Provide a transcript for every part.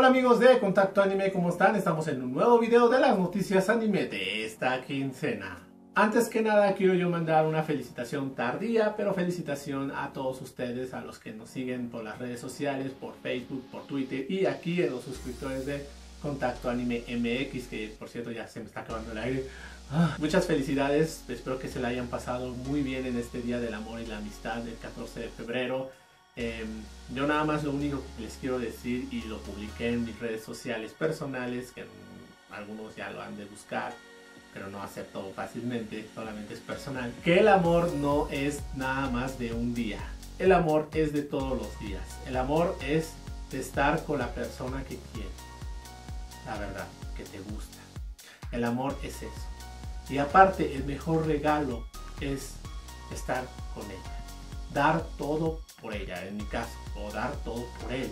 Hola amigos de Contacto Anime, ¿cómo están? Estamos en un nuevo video de las noticias anime de esta quincena. Antes que nada quiero yo mandar una felicitación tardía, pero felicitación a todos ustedes, a los que nos siguen por las redes sociales, por Facebook, por Twitter y aquí en los suscriptores de Contacto Anime MX, que por cierto ya se me está acabando el aire. Muchas felicidades, espero que se la hayan pasado muy bien en este Día del Amor y la Amistad del 14 de febrero. Yo nada más lo único que les quiero decir, y lo publiqué en mis redes sociales personales, que algunos ya lo han de buscar, pero no acepto fácilmente, solamente es personal, que el amor no es nada más de un día. El amor es de todos los días. El amor es de estar con la persona que quieres, la verdad, que te gusta. El amor es eso. Y aparte, el mejor regalo es estar con ella, dar todo por ella, en mi caso, o dar todo por él.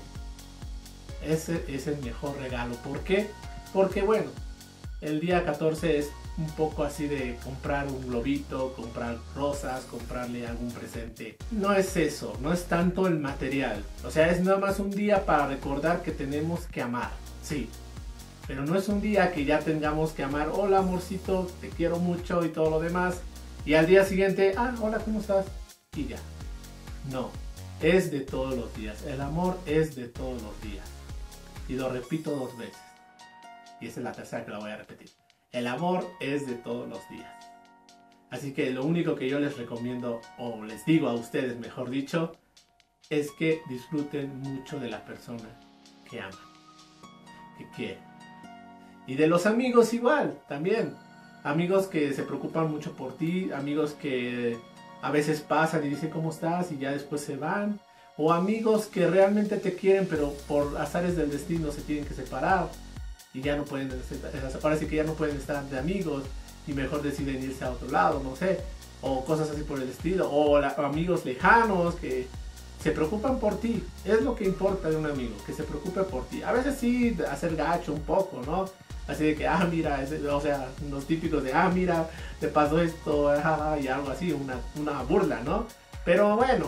Ese es el mejor regalo. ¿Por qué? Porque bueno, el día 14 es un poco así de comprar un globito, comprar rosas, comprarle algún presente. No es eso, no es tanto el material. O sea, es nada más un día para recordar que tenemos que amar, sí. Pero no es un día que ya tengamos que amar, hola amorcito, te quiero mucho y todo lo demás. Y al día siguiente, hola, ¿cómo estás? Y ya. No, es de todos los días. El amor es de todos los días. Y lo repito 2 veces. Y esa es la tercera que la voy a repetir. El amor es de todos los días. Así que lo único que yo les recomiendo, o les digo a ustedes mejor dicho, es que disfruten mucho de la persona que aman, que quieren. Y de los amigos igual, también. Amigos que se preocupan mucho por ti, amigos que a veces pasan y dicen cómo estás y ya después se van. O amigos que realmente te quieren pero por azares del destino se tienen que separar. Y ya no pueden, ahora sí que ya no pueden estar de amigos y mejor deciden irse a otro lado, no sé. O cosas así por el estilo. O amigos lejanos que se preocupan por ti. Es lo que importa de un amigo, que se preocupe por ti. A veces sí hacer gacho un poco, ¿no? Así de que, mira, o sea, los típicos de, mira, te pasó esto, y algo así, una burla, ¿no? Pero bueno,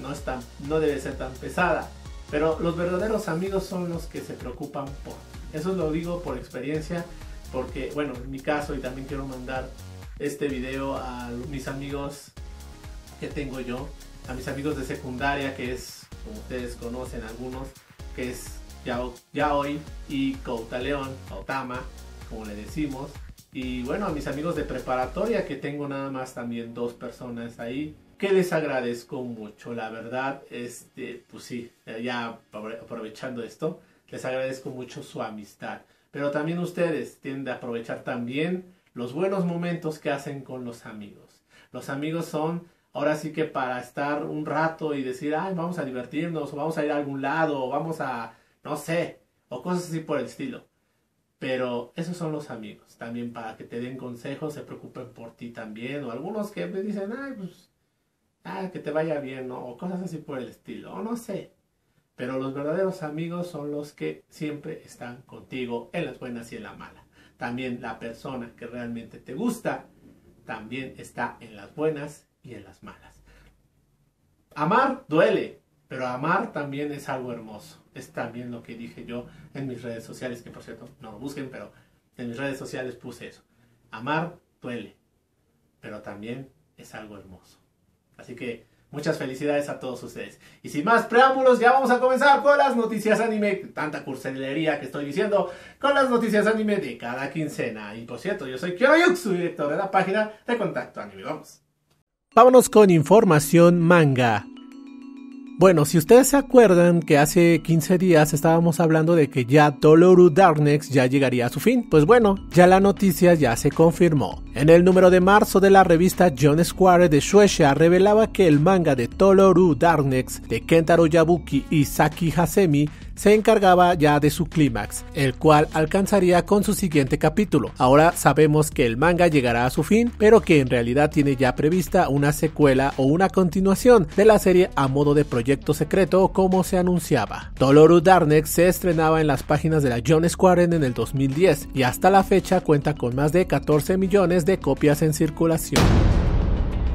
no debe ser tan pesada. Pero los verdaderos amigos son los que se preocupan por ti. Eso lo digo por experiencia, porque, bueno, en mi caso, y también quiero mandar este video a mis amigos que tengo yo, a mis amigos de secundaria, que es, como ustedes conocen algunos, que es Yaoi y Koutaleon, Otama, como le decimos. Y bueno, a mis amigos de preparatoria, que tengo nada más también 2 personas ahí, que les agradezco mucho, la verdad. Pues sí, ya aprovechando esto, les agradezco mucho su amistad. Pero también ustedes tienen de aprovechar también los buenos momentos que hacen con los amigos. Los amigos son, ahora sí que para estar un rato y decir, vamos a divertirnos, o vamos a ir a algún lado, o vamos a, no sé, o cosas así por el estilo. Pero esos son los amigos, también para que te den consejos, se preocupen por ti también, o algunos que me dicen, que te vaya bien, ¿no? O cosas así por el estilo, o no sé. Pero los verdaderos amigos son los que siempre están contigo en las buenas y en las malas. También la persona que realmente te gusta, también está en las buenas y en las malas. Amar duele, pero amar también es algo hermoso. Es también lo que dije yo en mis redes sociales, que por cierto no lo busquen, pero en mis redes sociales puse eso. Amar duele, pero también es algo hermoso. Así que muchas felicidades a todos ustedes. Y sin más preámbulos, ya vamos a comenzar con las noticias anime. Tanta cursilería que estoy diciendo, con las noticias anime de cada quincena. Y por cierto, yo soy Kyoyuk, su director de la página de Contacto Anime. Vámonos con información manga. Bueno, si ustedes se acuerdan que hace 15 días estábamos hablando de que ya Toloru Dark Next ya llegaría a su fin, pues bueno, ya la noticia ya se confirmó. En el número de marzo de la revista Jump Square de Shueisha revelaba que el manga de Toloru Dark Next de Kentaro Yabuki y Saki Hasemi se encargaba ya de su clímax, el cual alcanzaría con su siguiente capítulo. Ahora sabemos que el manga llegará a su fin, pero que en realidad tiene ya prevista una secuela o una continuación de la serie a modo de proyecto secreto, como se anunciaba. Toloru Dark Next se estrenaba en las páginas de la Jump Square en el 2010 y hasta la fecha cuenta con más de 14 millones de copias en circulación.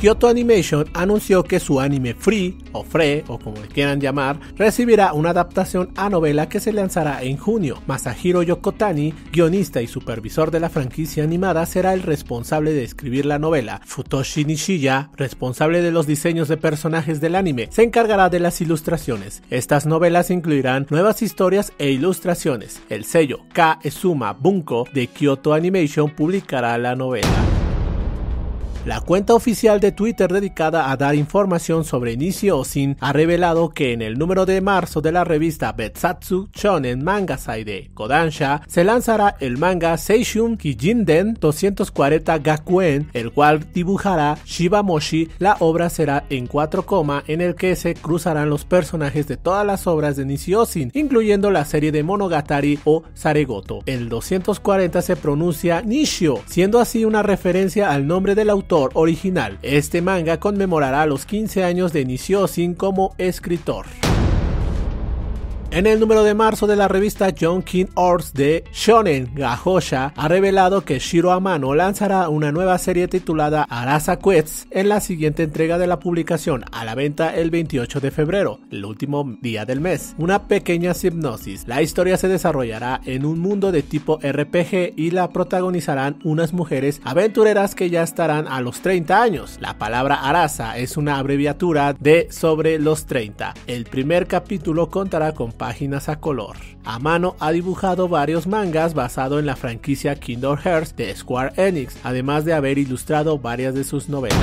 Kyoto Animation anunció que su anime Free, o Free, o como le quieran llamar, recibirá una adaptación a novela que se lanzará en junio. Masahiro Yokotani, guionista y supervisor de la franquicia animada, será el responsable de escribir la novela. Futoshi Nishiya, responsable de los diseños de personajes del anime, se encargará de las ilustraciones. Estas novelas incluirán nuevas historias e ilustraciones. El sello K. Ezuma Bunko de Kyoto Animation publicará la novela. La cuenta oficial de Twitter dedicada a dar información sobre Nishio Osin ha revelado que en el número de marzo de la revista Betsatsu Shonen Mangasai de Kodansha se lanzará el manga Seishun Kijinden 240 Gakuen, el cual dibujará Shiba Moshi. La obra será en 4 coma en el que se cruzarán los personajes de todas las obras de Nishio Osin, incluyendo la serie de Monogatari o Saregoto. El 240 se pronuncia Nishio, siendo así una referencia al nombre del autor original. Este manga conmemorará los 15 años de Nishio Osin como escritor. En el número de marzo de la revista Jonkin Ors de Shonen Gahosha ha revelado que Shiro Amano lanzará una nueva serie titulada Arasa Quest en la siguiente entrega de la publicación, a la venta el 28 de febrero, el último día del mes. Una pequeña hipnosis. La historia se desarrollará en un mundo de tipo RPG y la protagonizarán unas mujeres aventureras que ya estarán a los 30 años. La palabra Arasa es una abreviatura de sobre los 30. El primer capítulo contará con páginas a color. Amano ha dibujado varios mangas basados en la franquicia Kingdom Hearts de Square Enix, además de haber ilustrado varias de sus novelas.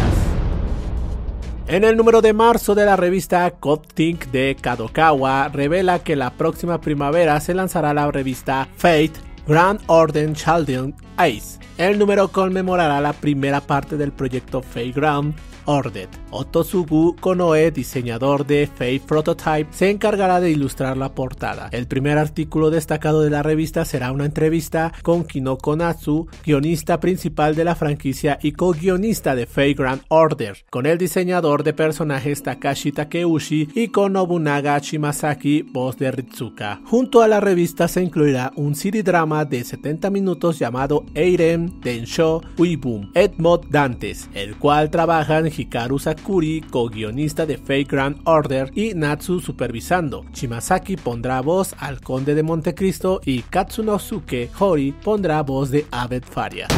En el número de marzo de la revista Code Think de Kadokawa revela que la próxima primavera se lanzará la revista Fate Grand Order Children Ace. El número conmemorará la primera parte del proyecto Fate Grand Order. Otosugu Konoe, diseñador de Fate Prototype, se encargará de ilustrar la portada. El primer artículo destacado de la revista será una entrevista con Kinoko Natsu, guionista principal de la franquicia y co-guionista de Fate Grand Order, con el diseñador de personajes Takashi Takeuchi y con Nobunaga Shimasaki, voz de Ritsuka. Junto a la revista se incluirá un CD drama de 70 minutos llamado Eiren Densho Uibum Edmod Dantes, el cual trabajan Hikaru Sakuri, co-guionista de Fate Grand Order, y Natsu supervisando. Shimasaki pondrá voz al Conde de Montecristo y Katsunosuke Hori pondrá voz de Abed Faria.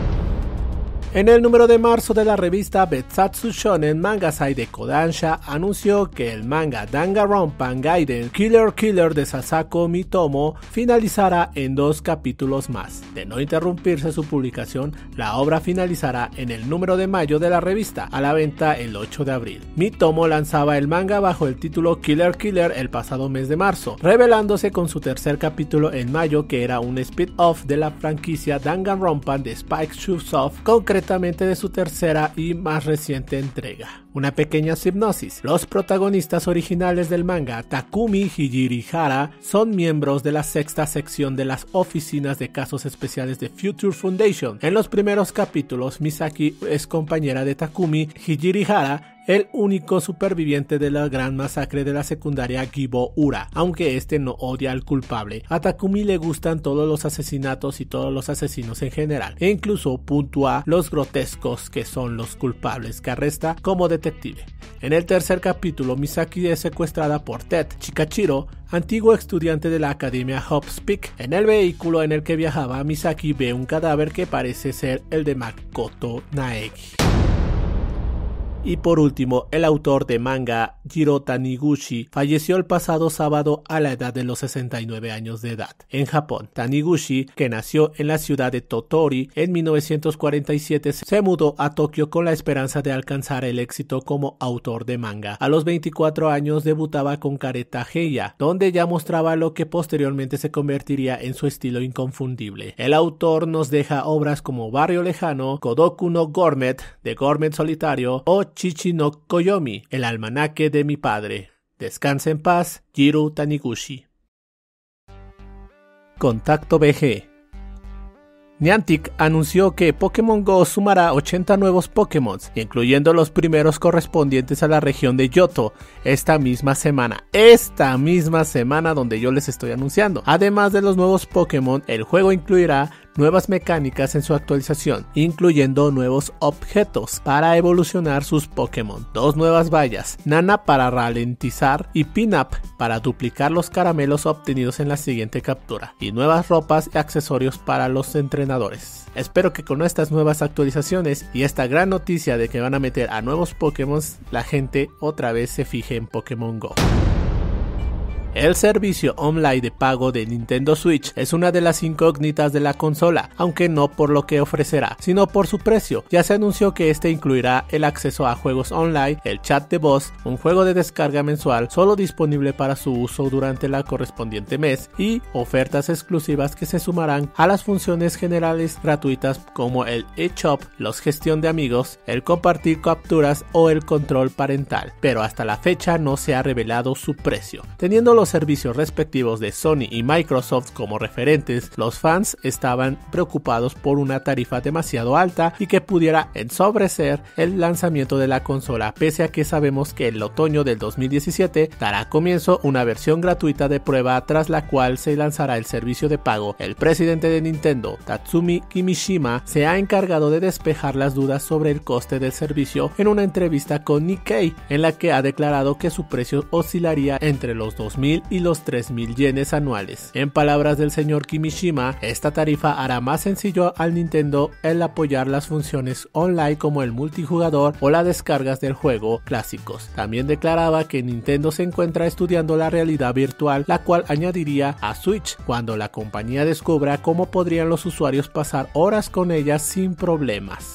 En el número de marzo de la revista Betsatsu Shonen Mangasai de Kodansha anunció que el manga Danganronpa Gaiden Killer de Sasako Mitomo finalizará en 2 capítulos más. De no interrumpirse su publicación, la obra finalizará en el número de mayo de la revista, a la venta el 8 de abril. Mitomo lanzaba el manga bajo el título Killer el pasado mes de marzo, revelándose con su tercer capítulo en mayo, que era un spin-off de la franquicia Danganronpa de Spike Chunsoft, concretamente de su tercera y más reciente entrega. Una pequeña hipnosis. Los protagonistas originales del manga, Takumi Hijirihara, son miembros de la 6ª sección de las oficinas de casos especiales de Future Foundation. En los primeros capítulos, Misaki es compañera de Takumi Hijirihara, el único superviviente de la gran masacre de la secundaria Gibo-ura, aunque este no odia al culpable. A Takumi le gustan todos los asesinatos y todos los asesinos en general, e incluso puntúa los grotescos que son los culpables que arresta como detective. En el tercer capítulo, Misaki es secuestrada por Ted Chikachiro, antiguo estudiante de la academia Hope's Peak. En el vehículo en el que viajaba, Misaki ve un cadáver que parece ser el de Makoto Naegi. Y por último, el autor de manga Jiro Taniguchi falleció el pasado sábado a la edad de los 69 años de edad en Japón. Taniguchi, que nació en la ciudad de Tottori en 1947, se mudó a Tokio con la esperanza de alcanzar el éxito como autor de manga. A los 24 años debutaba con Kareta Heiya, donde ya mostraba lo que posteriormente se convertiría en su estilo inconfundible. El autor nos deja obras como Barrio Lejano, Kodoku no Gourmet, de Gourmet Solitario, o Chichi no Koyomi, el almanaque de mi padre. Descansa en paz, Jiro Taniguchi. Contacto BG. Niantic anunció que Pokémon GO sumará 80 nuevos Pokémon, incluyendo los primeros correspondientes a la región de Johto, esta misma semana donde yo les estoy anunciando. Además de los nuevos Pokémon, el juego incluirá nuevas mecánicas en su actualización, incluyendo nuevos objetos para evolucionar sus Pokémon, 2 nuevas vallas, Nana para ralentizar y Pin-Up para duplicar los caramelos obtenidos en la siguiente captura, y nuevas ropas y accesorios para los entrenadores. Espero que con estas nuevas actualizaciones y esta gran noticia de que van a meter a nuevos Pokémon, la gente otra vez se fije en Pokémon Go. El servicio online de pago de Nintendo Switch es una de las incógnitas de la consola, aunque no por lo que ofrecerá, sino por su precio. Ya se anunció que este incluirá el acceso a juegos online, el chat de voz, un juego de descarga mensual solo disponible para su uso durante la correspondiente mes y ofertas exclusivas que se sumarán a las funciones generales gratuitas como el eShop, los gestión de amigos, el compartir capturas o el control parental, pero hasta la fecha no se ha revelado su precio. Teniendo los servicios respectivos de Sony y Microsoft como referentes, los fans estaban preocupados por una tarifa demasiado alta y que pudiera ensobrecer el lanzamiento de la consola, pese a que sabemos que el otoño del 2017 dará comienzo una versión gratuita de prueba tras la cual se lanzará el servicio de pago. El presidente de Nintendo, Tatsumi Kimishima, se ha encargado de despejar las dudas sobre el coste del servicio en una entrevista con Nikkei, en la que ha declarado que su precio oscilaría entre los 2.000 y los 3.000 yenes anuales. En palabras del señor Kimishima, esta tarifa hará más sencillo al Nintendo el apoyar las funciones online como el multijugador o las descargas del juego clásicos. También declaraba que Nintendo se encuentra estudiando la realidad virtual, la cual añadiría a Switch cuando la compañía descubra cómo podrían los usuarios pasar horas con ella sin problemas.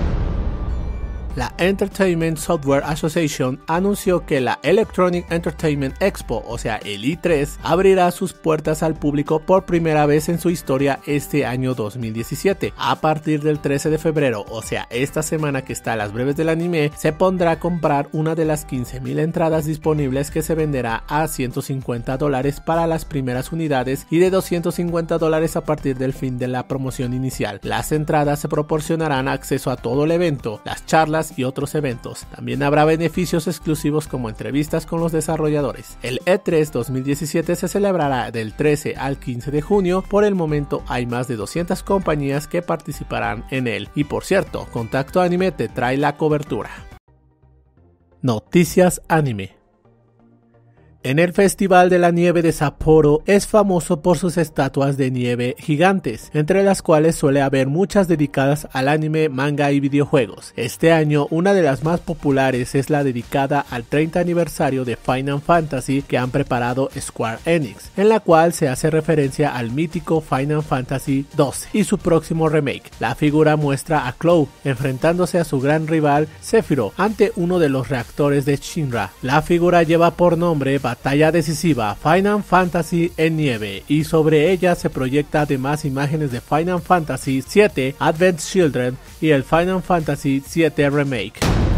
La Entertainment Software Association anunció que la Electronic Entertainment Expo, o sea el E3, abrirá sus puertas al público por primera vez en su historia este año 2017. A partir del 13 de febrero, o sea esta semana que está a las breves del anime, se pondrá a comprar una de las 15.000 entradas disponibles, que se venderá a $150 para las primeras unidades y de $250 a partir del fin de la promoción inicial. Las entradas se proporcionarán acceso a todo el evento, las charlas y otros eventos. También habrá beneficios exclusivos como entrevistas con los desarrolladores. El E3 2017 se celebrará del 13 al 15 de junio. Por el momento hay más de 200 compañías que participarán en él. Y por cierto, Contacto Anime te trae la cobertura. Noticias Anime. En el Festival de la Nieve de Sapporo es famoso por sus estatuas de nieve gigantes, entre las cuales suele haber muchas dedicadas al anime, manga y videojuegos. Este año una de las más populares es la dedicada al 30 aniversario de Final Fantasy que han preparado Square Enix, en la cual se hace referencia al mítico Final Fantasy XII y su próximo remake. La figura muestra a Cloud enfrentándose a su gran rival Sephiroth ante uno de los reactores de Shinra. La figura lleva por nombre Batalla decisiva Final Fantasy en nieve, y sobre ella se proyecta además imágenes de Final Fantasy VII Advent Children y el Final Fantasy VII Remake.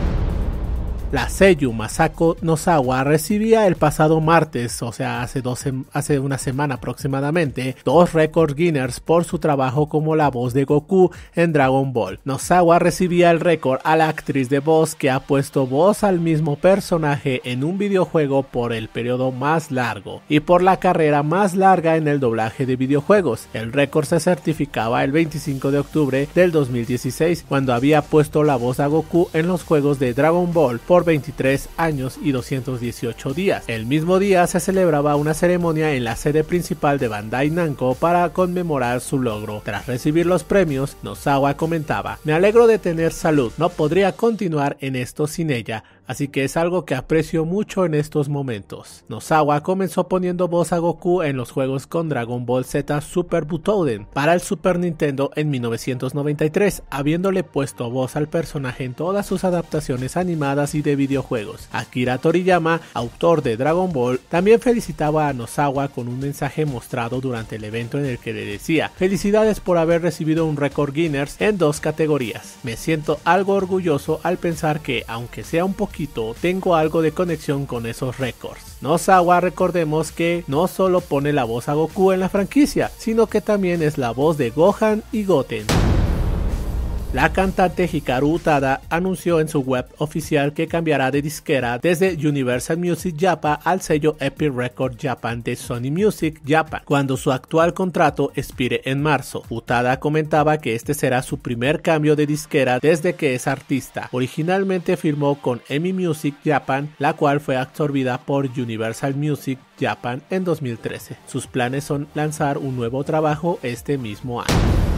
La seiyū Masako Nozawa recibía el pasado martes, o sea hace una semana aproximadamente, 2 récords Guinness por su trabajo como la voz de Goku en Dragon Ball. Nozawa recibía el récord a la actriz de voz que ha puesto voz al mismo personaje en un videojuego por el periodo más largo y por la carrera más larga en el doblaje de videojuegos. El récord se certificaba el 25 de octubre del 2016, cuando había puesto la voz a Goku en los juegos de Dragon Ball por 23 años y 218 días. El mismo día se celebraba una ceremonia en la sede principal de Bandai Namco para conmemorar su logro. Tras recibir los premios, Nozawa comentaba: "Me alegro de tener salud, no podría continuar en esto sin ella, así que es algo que aprecio mucho en estos momentos". Nozawa comenzó poniendo voz a Goku en los juegos con Dragon Ball Z Super Butoden para el Super Nintendo en 1993, habiéndole puesto voz al personaje en todas sus adaptaciones animadas y de videojuegos. Akira Toriyama, autor de Dragon Ball, también felicitaba a Nozawa con un mensaje mostrado durante el evento en el que le decía: "Felicidades por haber recibido un récord Guinness en 2 categorías. Me siento algo orgulloso al pensar que, aunque sea un poquito, tengo algo de conexión con esos récords". Nozawa, recordemos que no solo pone la voz a Goku en la franquicia, sino que también es la voz de Gohan y Goten. La cantante Hikaru Utada anunció en su web oficial que cambiará de disquera desde Universal Music Japan al sello Epic Records Japan de Sony Music Japan, cuando su actual contrato expire en marzo. Utada comentaba que este será su primer cambio de disquera desde que es artista. Originalmente firmó con EMI Music Japan, la cual fue absorbida por Universal Music Japan en 2013. Sus planes son lanzar un nuevo trabajo este mismo año.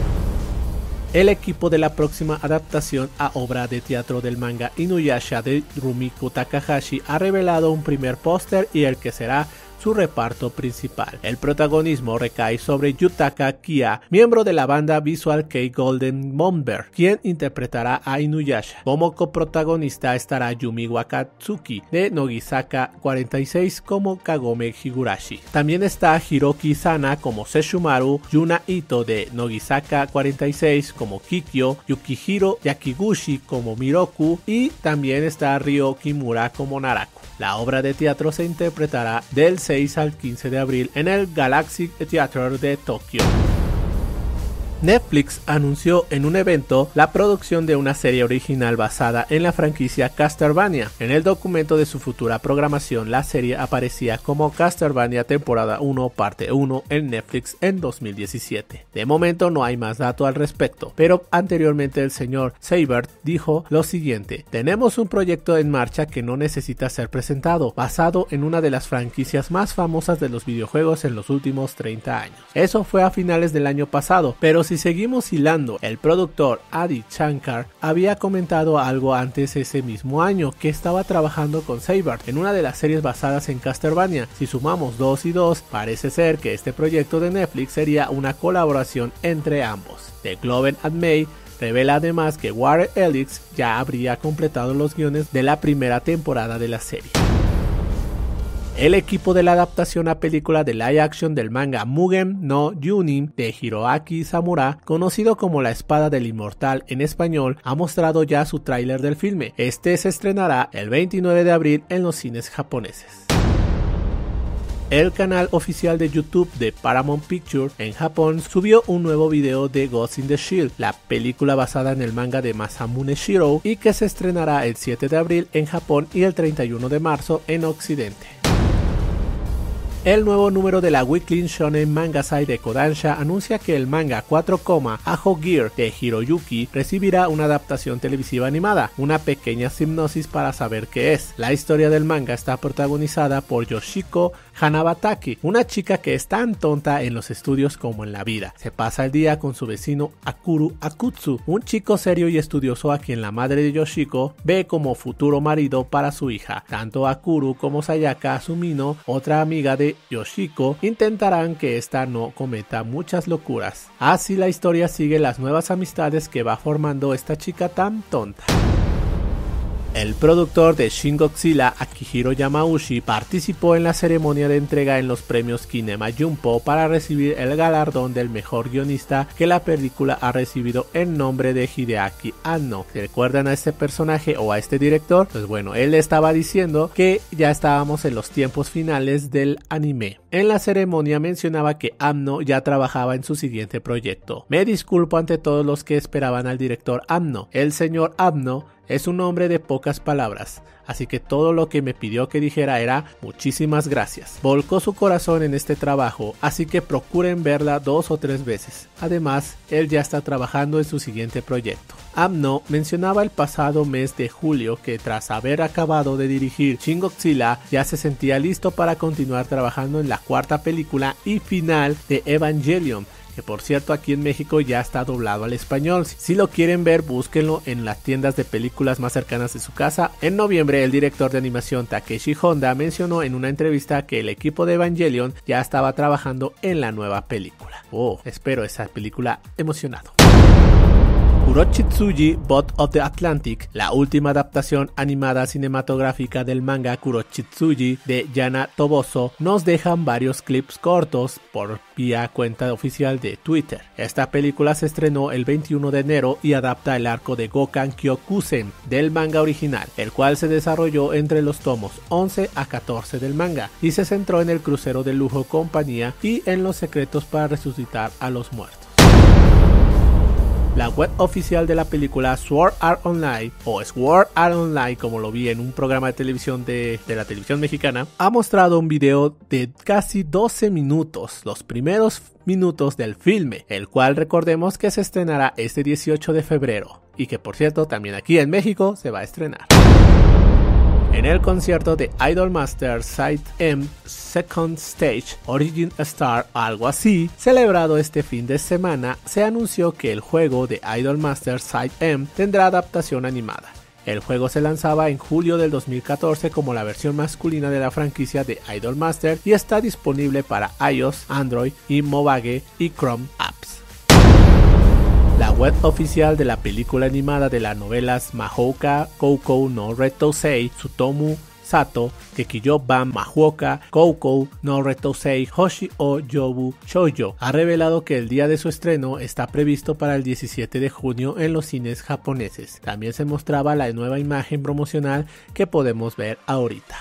El equipo de la próxima adaptación a obra de teatro del manga Inuyasha de Rumiko Takahashi ha revelado un primer póster y el que será su reparto principal. El protagonismo recae sobre Yutaka Kia, miembro de la banda Visual Kei Golden Bomber, quien interpretará a Inuyasha. Como coprotagonista estará Yumi Wakatsuki de Nogisaka 46 como Kagome Higurashi. También está Hiroki Sana como Sesshomaru, Yuna Ito de Nogisaka 46 como Kikyo, Yukihiro Yakiguchi como Miroku y también está Ryo Kimura como Narako. La obra de teatro se interpretará del 6 al 15 de abril en el Galaxy Theatre de Tokio. Netflix anunció en un evento la producción de una serie original basada en la franquicia Castlevania. En el documento de su futura programación, la serie aparecía como Castlevania temporada 1 parte 1 en Netflix en 2017. De momento no hay más datos al respecto, pero anteriormente el señor Seibert dijo lo siguiente: tenemos un proyecto en marcha que no necesita ser presentado, basado en una de las franquicias más famosas de los videojuegos en los últimos 30 años. Eso fue a finales del año pasado, pero si seguimos hilando, el productor Adi Shankar había comentado algo antes ese mismo año, que estaba trabajando con Seibert en una de las series basadas en Castlevania. Si sumamos 2 y 2, parece ser que este proyecto de Netflix sería una colaboración entre ambos. The Globe and Mail revela además que Warner Ellis ya habría completado los guiones de la primera temporada de la serie. El equipo de la adaptación a película de live action del manga Mugen no Yunin de Hiroaki Samura, conocido como La Espada del Inmortal en español, ha mostrado ya su tráiler del filme. Este se estrenará el 29 de abril en los cines japoneses. El canal oficial de YouTube de Paramount Pictures en Japón subió un nuevo video de Ghost in the Shell, la película basada en el manga de Masamune Shirow y que se estrenará el 7 de abril en Japón y el 31 de marzo en Occidente. El nuevo número de la Weekly Shonen Mangasai de Kodansha anuncia que el manga 4, Ajo Gear de Hiroyuki recibirá una adaptación televisiva animada. Una pequeña sinopsis para saber qué es. La historia del manga está protagonizada por Yoshiko Hanabataki, una chica que es tan tonta en los estudios como en la vida. Se pasa el día con su vecino Akuru Akutsu, un chico serio y estudioso a quien la madre de Yoshiko ve como futuro marido para su hija. Tanto Akuru como Sayaka Sumino, otra amiga de Yoshiko, intentarán que ésta no cometa muchas locuras. Así la historia sigue las nuevas amistades que va formando esta chica tan tonta. El productor de Shin Godzilla, Akihiro Yamauchi, participó en la ceremonia de entrega en los premios Kinema Junpo para recibir el galardón del mejor guionista que la película ha recibido en nombre de Hideaki Anno. ¿Se recuerdan a este personaje o a este director? Pues bueno, él estaba diciendo que ya estábamos en los tiempos finales del anime. En la ceremonia mencionaba que Anno ya trabajaba en su siguiente proyecto. Me disculpo ante todos los que esperaban al director Anno. El señor Anno es un hombre de pocas palabras, así que todo lo que me pidió que dijera era muchísimas gracias. Volcó su corazón en este trabajo, así que procuren verla 2 o 3 veces. Además, él ya está trabajando en su siguiente proyecto. Anno mencionaba el pasado mes de julio que tras haber acabado de dirigir Shin Godzilla ya se sentía listo para continuar trabajando en la 4ª película y final de Evangelion, que por cierto aquí en México ya está doblado al español. Si lo quieren ver, búsquenlo en las tiendas de películas más cercanas de su casa. En noviembre, el director de animación Takeshi Honda mencionó en una entrevista que el equipo de Evangelion ya estaba trabajando en la nueva película. Espero esa película emocionado. Kurochitsuji Boat of the Atlantic, la última adaptación animada cinematográfica del manga Kurochitsuji de Yana Toboso, nos dejan varios clips cortos por vía cuenta oficial de Twitter. Esta película se estrenó el 21 de enero y adapta el arco de Gokan Kyokusen del manga original, el cual se desarrolló entre los tomos 11 a 14 del manga y se centró en el crucero de lujo compañía y en los secretos para resucitar a los muertos. La web oficial de la película Sword Art Online, o Sword Art Online como lo vi en un programa de televisión de la televisión mexicana, ha mostrado un video de casi 12 minutos, los primeros minutos del filme, el cual recordemos que se estrenará este 18 de febrero y que por cierto también aquí en México se va a estrenar. En el concierto de Idolmaster Side M Second Stage Origin Star, algo así, celebrado este fin de semana, se anunció que el juego de Idolmaster Side M tendrá adaptación animada. El juego se lanzaba en julio del 2014 como la versión masculina de la franquicia de Idolmaster y está disponible para iOS, Android y Mobile y Chrome Apps. La web oficial de la película animada de las novelas Mahouka Koukou no Rettousei Tsutomu Sato, Kekiyo Ban Mahuoka Koukou no Rettousei Hoshi o Yobu Shoujo, ha revelado que el día de su estreno está previsto para el 17 de junio en los cines japoneses. También se mostraba la nueva imagen promocional que podemos ver ahorita.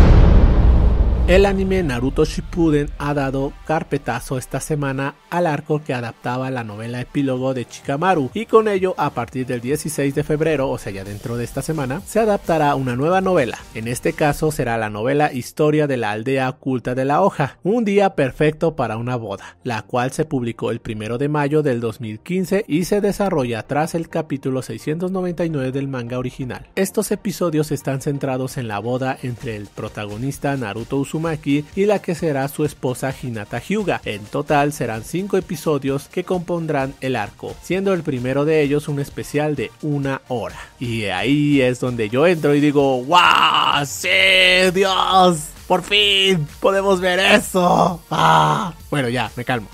El anime Naruto Shippuden ha dado carpetazo esta semana al arco que adaptaba la novela epílogo de Shikamaru, y con ello a partir del 16 de febrero, o sea ya dentro de esta semana, se adaptará una nueva novela. En este caso será la novela Historia de la aldea oculta de la hoja, un día perfecto para una boda, la cual se publicó el 1 de mayo del 2015 y se desarrolla tras el capítulo 699 del manga original. Estos episodios están centrados en la boda entre el protagonista Naruto Uzumaki y la que será su esposa Hinata Hyuga. En total serán 5 episodios que compondrán el arco, siendo el primero de ellos un especial de 1 hora. Y ahí es donde yo entro y digo, ¡wow! ¡Sí, Dios! ¡Por fin podemos ver eso! ¡Ah! Bueno, ya, me calmo.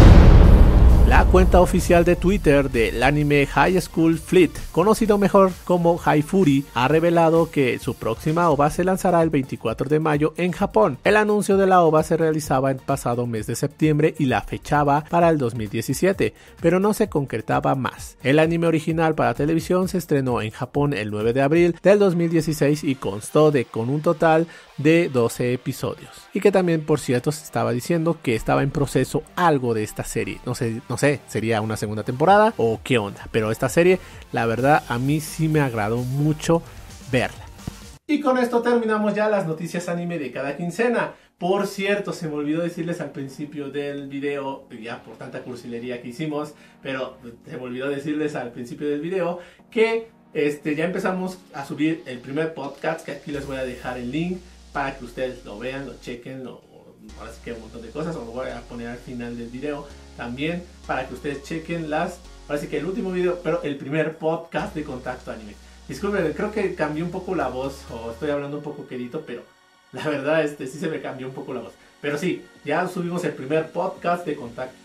La cuenta oficial de Twitter del anime High School Fleet, conocido mejor como High Fury, ha revelado que su próxima OVA se lanzará el 24 de mayo en Japón. El anuncio de la OVA se realizaba el pasado mes de septiembre y la fechaba para el 2017, pero no se concretaba más. El anime original para televisión se estrenó en Japón el 9 de abril del 2016 y constó con un total de 12 episodios. Y que también, por cierto, se estaba diciendo que estaba en proceso algo de esta serie. No sé, sería una segunda temporada o qué onda. Pero esta serie, la verdad, a mí sí me agradó mucho verla. Y con esto terminamos ya las noticias anime de cada quincena. Por cierto, se me olvidó decirles al principio del video, ya por tanta cursilería que hicimos, pero se me olvidó decirles al principio del video que ya empezamos a subir el primer podcast, que aquí les voy a dejar el link para que ustedes lo vean, lo chequen, ahora sí que un montón de cosas, os lo voy a poner al final del video también para que ustedes chequen ahora sí que el último video, pero el primer podcast de Contacto Anime. Disculpen, creo que cambió un poco la voz, o estoy hablando un poco quedito, pero la verdad sí se me cambió un poco la voz. Pero sí, ya subimos el primer podcast de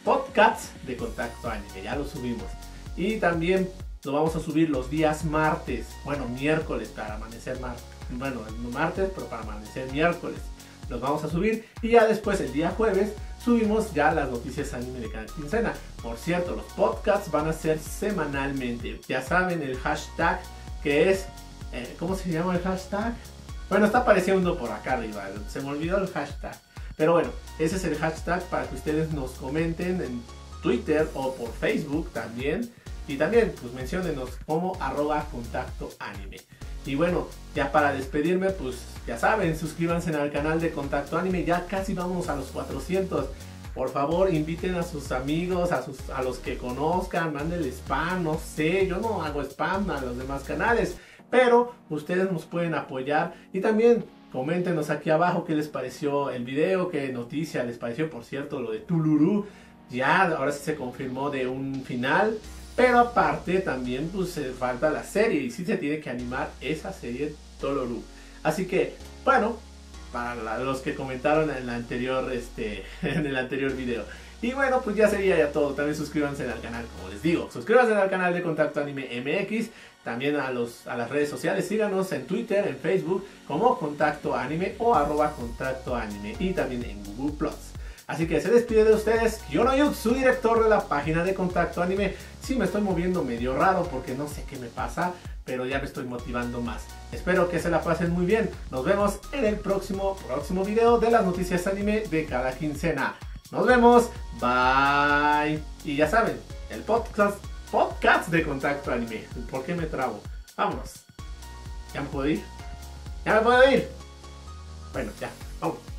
Contacto Anime, ya lo subimos. Y también lo vamos a subir los días martes, bueno, miércoles para amanecer martes. Bueno, no martes, pero para amanecer miércoles los vamos a subir, y ya después el día jueves subimos ya las noticias anime de cada quincena. Por cierto, los podcasts van a ser semanalmente. Ya saben el hashtag que es, ¿cómo se llama el hashtag? Bueno, está apareciendo por acá arriba, se me olvidó el hashtag. Pero bueno, ese es el hashtag para que ustedes nos comenten en Twitter o por Facebook también. Y también pues menciónenos como @contactoanime. Y bueno, ya para despedirme, pues ya saben, suscríbanse al canal de Contacto Anime, ya casi vamos a los 400. Por favor, inviten a sus amigos, a los que conozcan, mándenle spam, no sé, yo no hago spam a los demás canales, pero ustedes nos pueden apoyar. Y también coméntenos aquí abajo qué les pareció el video, qué noticia les pareció. Por cierto, lo de Tuluru, ya ahora sí se confirmó de un final. Pero aparte también pues falta la serie, y sí se tiene que animar esa serie Tuluru. Así que, bueno, para los que comentaron en la anterior, en el anterior video. Y bueno, pues ya sería ya todo. También suscríbanse al canal, como les digo. Suscríbanse al canal de Contacto Anime MX. También a las redes sociales. Síganos en Twitter, en Facebook, como Contacto Anime o @Contacto Anime. Y también en Google Plus. Así que se despide de ustedes Yonoyuk, su director de la página de Contacto Anime. Sí, me estoy moviendo medio raro porque no sé qué me pasa, pero ya me estoy motivando más. Espero que se la pasen muy bien. Nos vemos en el próximo video de las noticias anime de cada quincena. Nos vemos, bye. Y ya saben, el podcast podcast de Contacto Anime. ¿Por qué me trabo? Vámonos. ¿Ya me puedo ir? ¿Ya me puedo ir? Bueno, ya, vamos.